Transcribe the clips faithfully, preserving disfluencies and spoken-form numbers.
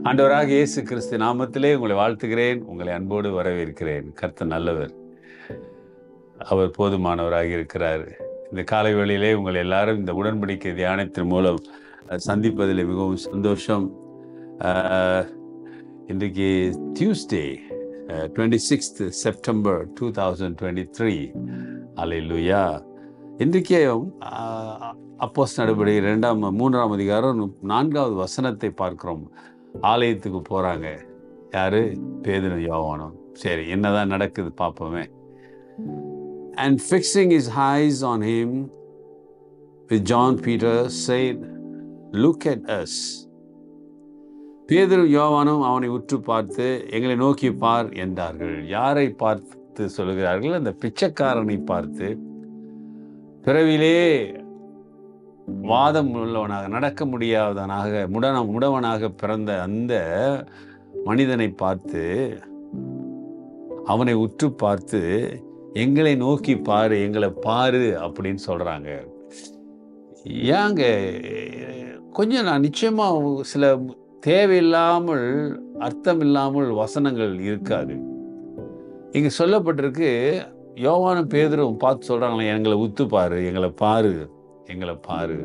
ஆண்டவராக இயேசு கிறிஸ்து நாமத்திலே உங்களை வாழ்த்துகிறேன். உங்களை அன்போடு வரவேற்கிறேன். கர்த்தர் நல்லவர், அவர் போதுமானவராக இருக்கிறார். இந்த காலை வேளையிலே உங்கள் எல்லாரும் இந்த உடன்படிக்கை தியானத்தின் மூலம் சந்திப்பதில் மிகவும் சந்தோஷம். இன்றைக்கு Tuesday twenty sixth September two thousand twenty three. Hallelujah. இன்றைக்கே அப்போஸ்தலர் நடபடிகள் இரண்டாம் மூன்றாம் அதிகாரம் நான்காவது வசனத்தை பார்க்கிறோம். ஆலயத்துக்கு போகிறாங்க. யாரு? பேதுரு யோவானும். சரி, என்னதான் நடக்குது பார்ப்போமே. And fixing his eyes on him with John Peter said, "Look at us." பேதுரு யோவானும் அவனை உற்று பார்த்து, எங்களை நோக்கி பார் என்றார்கள். யாரை பார்த்து சொல்கிறார்கள்? அந்த பிச்சைக்காரனை பார்த்து. பிறவிலே வாதம் உள்ளவனாக, நடக்க முடியாதவனாக, முடன முடவனாக பிறந்த அந்த மனிதனை பார்த்து, அவனை உற்று பார்த்து, எங்களை நோக்கி பாரு, எங்களை பாரு அப்படின்னு சொல்றாங்க. ஏங்க கொஞ்சம் நான் நிச்சயமா சில தேவையில்லாமல் அர்த்தம் இல்லாமல் வசனங்கள் இருக்காது. இங்க சொல்லப்பட்டிருக்கு, யோவானும் பேதுரும் பார்த்து சொல்றாங்களே, எங்களை உத்து பாரு, எங்களை பாரு, எங்களை பாரு.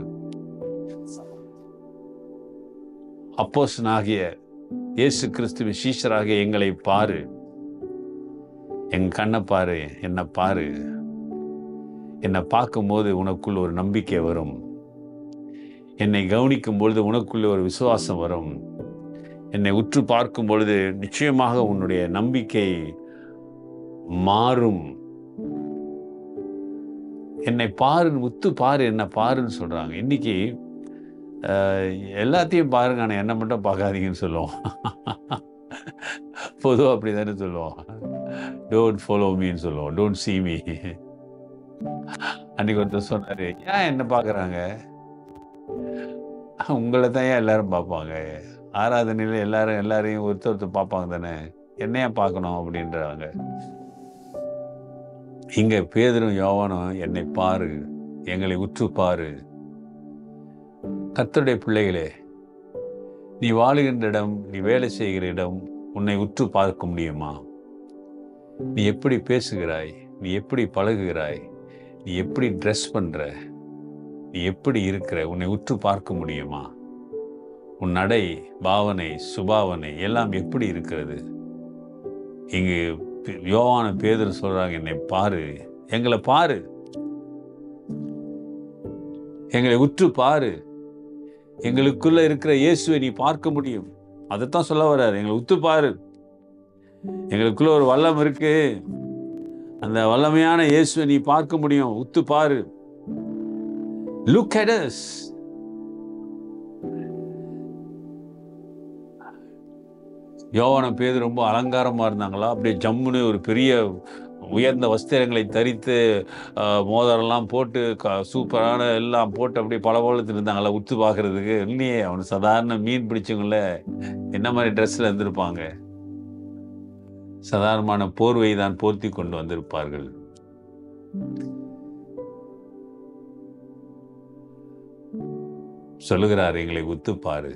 அப்போஸ்தலனாகிய இயேசு கிறிஸ்துவின் சீஷராகிய எங்களை பாரு, என் கண்ணை பாரு, என்னை பாரு. என்னை பார்க்கும்போது உனக்குள்ள ஒரு நம்பிக்கை வரும். என்னை கவனிக்கும் பொழுது உனக்குள்ள ஒரு விசுவாசம் வரும். என்னை உற்று பார்க்கும் பொழுது நிச்சயமாக உன்னுடைய நம்பிக்கை மாறும். என்னை பாரு, உத்து பாரு, என்னை பாருன்னு சொல்றாங்க. இன்னைக்கு எல்லாத்தையும் பாருங்க, ஆனால் என்னை மட்டும் பார்க்காதீங்கன்னு சொல்லுவோம். பொதுவாக அப்படி தானே சொல்லுவோம். டோன்ட் ஃபாலோ மீன்னு சொல்லுவோம், டோன்ட் சீ மீ. அன்னைக்கு ஒருத்தர் சொன்னாரு, ஏன் என்ன பார்க்குறாங்க? உங்களை தான் ஏன் எல்லாரும் பார்ப்பாங்க? ஆராதனையில் எல்லாரும் எல்லாரையும் ஒருத்தர் ஒருத்தர் பார்ப்பாங்க தானே, என்னையா பார்க்கணும் அப்படின்றாங்க. இங்க பேதுரும் யோவானும் என்னை பாரு, எங்களை உற்று பாரு. கர்த்தருடைய பிள்ளைகளே, நீ வாழுகின்ற இடம், நீ வேலை செய்கிற இடம், உன்னை உற்று பார்க்க முடியுமா? நீ எப்படி பேசுகிறாய்? நீ எப்படி பழகுகிறாய்? நீ எப்படி ட்ரெஸ் பண்ற? நீ எப்படி இருக்கிற? உன்னை உற்று பார்க்க முடியுமா? உன் நடை, பாவனை, சுபாவனை எல்லாம் எப்படி இருக்கிறது? இங்கு யோவான பேதுரு சொல்றாங்க, என்னை பாரு, எங்களை பாரு, எங்களை உற்று பாரு. எங்களுக்குள்ள இருக்கிற இயேசுவை நீ பார்க்க முடியும். அதைத்தான் சொல்ல வர்றாரு, எங்களை உத்து பாரு. எங்களுக்குள்ள ஒரு வல்லம் இருக்கு, அந்த வல்லமையான இயேசுவை நீ பார்க்க முடியும், உத்து பாரு. Look at us. யோவான பேதுரு ரொம்ப அலங்காரமா இருந்தாங்களா? அப்படியே ஜம்முன்னு ஒரு பெரிய உயர்ந்த வஸ்திரங்களை தரித்து மோதிரம்லாம் போட்டு சூப்பரான எல்லாம் போட்டு அப்படியே பளபளத்து இருந்தாங்களா உத்து பார்க்கறதுக்கு? இல்லையே, அவனு சாதாரண மீன் பிடிச்சவங்கள என்ன மாதிரி ட்ரெஸ்ல இருந்திருப்பாங்க? சாதாரணமான போர்வை தான் போர்த்தி கொண்டு வந்திருப்பார்கள். சொல்லுகிறார், எங்களை உத்துப்பாரு.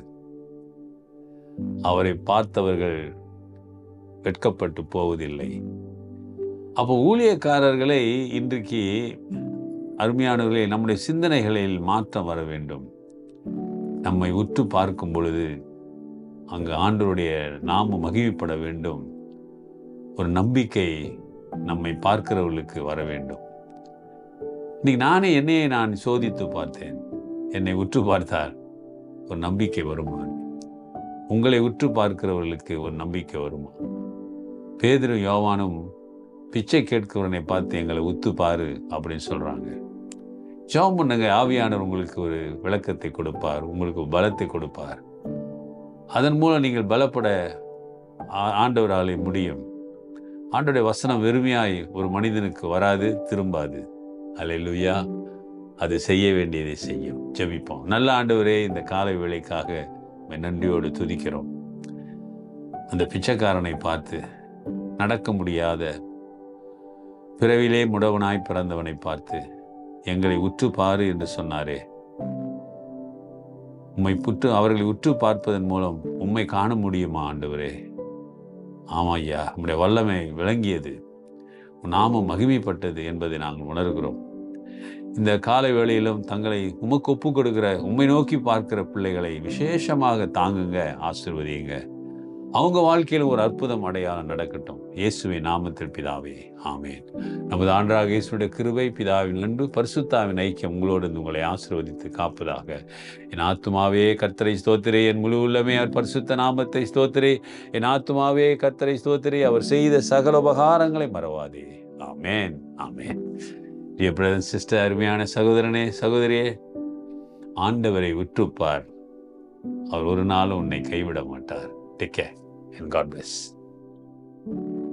அவரை பார்த்தவர்கள் வெட்கப்பட்டு போவதில்லை. அப்போ ஊழியக்காரர்களை இன்றைக்கு அருமையானவர்களே, நம்முடைய சிந்தனைகளில் மாற்றம் வர வேண்டும். நம்மை உற்று பார்க்கும் பொழுது அங்கு ஆண்டவருடைய நாமம் மகிமைப்பட வேண்டும். ஒரு நம்பிக்கை நம்மை பார்க்கிறவர்களுக்கு வர வேண்டும். இன்னைக்கு நானே என்னையே நான் சோதித்து பார்த்தேன். என்னை உற்று பார்த்தால் ஒரு நம்பிக்கை வருமா? உங்களை உற்று பார்க்கிறவர்களுக்கு ஒரு நம்பிக்கை வருமா? பேதுரு யோவானும் பிச்சை கேட்கிறவனை பார்த்து எங்களை உத்து பாரு அப்படின்னு சொல்றாங்க. ஜெபம் பண்ணுங்க, ஆவியானவர் உங்களுக்கு ஒரு விளக்கத்தை கொடுப்பார், உங்களுக்கு பலத்தை கொடுப்பார். அதன் மூலம் நீங்கள் பலப்பட ஆண்டவராலே முடியும். ஆண்டவருடைய வசனம் வெறுமையாய் ஒரு மனிதனுக்கு வராது, திரும்பாது. அல்லேலூயா. அது செய்ய வேண்டியதை செய்யும். ஜெபிப்போம். நல்ல ஆண்டவரே, இந்த காலை வேளைக்காக நன்றியோடு துதிக்கிறோம். அந்த பிச்சைக்காரனை பார்த்து, நடக்க முடியாத பிறவிலே முடவனாய் பிறந்தவனை பார்த்து எங்களை உற்று பாரு என்று சொன்னாரே. உம்மை புற்று அவர்களை உற்று பார்ப்பதன் மூலம் உம்மை காண முடியுமா ஆண்டவரே? ஆமா ஐயா, உம்முடைய வல்லமை விளங்கியது, நாமம் மகிமைப்பட்டது என்பதை நாங்கள் உணர்கிறோம். இந்த காலை வேளையிலும் தங்களை உமக்கு ஒப்பு கொடுக்கிற, உம்மை நோக்கி பார்க்கிற பிள்ளைகளை விசேஷமாக தாங்குங்க, ஆசீர்வதியுங்க. அவங்க வாழ்க்கையில் ஒரு அற்புதம் அடையாளம் நடக்கட்டும். இயேசுவின் நாமத்தில் பிதாவே, ஆமேன். நமது ஆண்டவராகிய இயேசுவுடைய கிருபை, பிதாவின் அன்பு, பரிசுத்தாவின் ஐக்கியம் உங்களோடு உங்களை ஆசீர்வதித்து காப்பதாக. என் ஆத்துமாவே கர்த்தரை ஸ்தோத்திரே, என் முழு உள்ளமே அவர் பரிசுத்த நாமத்தை ஸ்தோத்திரே. என் ஆத்துமாவே கர்த்தரை ஸ்தோத்திரே, அவர் செய்த சகல உபகாரங்களை மறவாதே. ஆமேன், ஆமேன். டியர் பிரதர் அண்ட் சிஸ்டர், அருமையான சகோதரனே, சகோதரியே, ஆண்டவரை உற்றுப்பார். அவர் ஒரு நாளும் உன்னை கைவிட மாட்டார். Take care and God bless.